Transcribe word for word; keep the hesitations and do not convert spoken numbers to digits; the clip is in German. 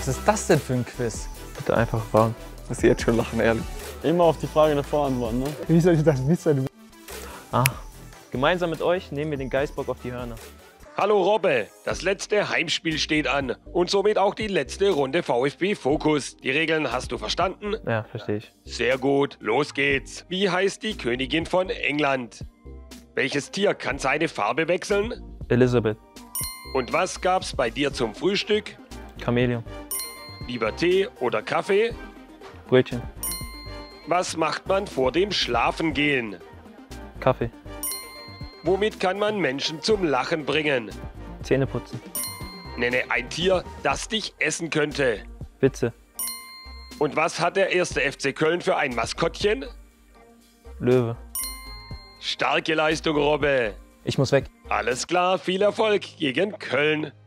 Was ist das denn für ein Quiz? Bitte einfach fragen. Ich muss jetzt schon lachen, ehrlich. Immer auf die Frage davor antworten, ne? Wie soll ich das wissen? Ah. Gemeinsam mit euch nehmen wir den Geißbock auf die Hörner. Hallo Robbe, das letzte Heimspiel steht an und somit auch die letzte Runde VfB Fokus. Die Regeln hast du verstanden? Ja, verstehe ich. Sehr gut, los geht's. Wie heißt die Königin von England? Welches Tier kann seine Farbe wechseln? Elisabeth. Und was gab's bei dir zum Frühstück? Chamäleon. Lieber Tee oder Kaffee? Brötchen. Was macht man vor dem Schlafengehen? Kaffee. Womit kann man Menschen zum Lachen bringen? Zähne putzen. Nenne ein Tier, das dich essen könnte. Witze. Und was hat der erste F C Köln für ein Maskottchen? Löwe. Starke Leistung, Robbe. Ich muss weg. Alles klar, viel Erfolg gegen Köln.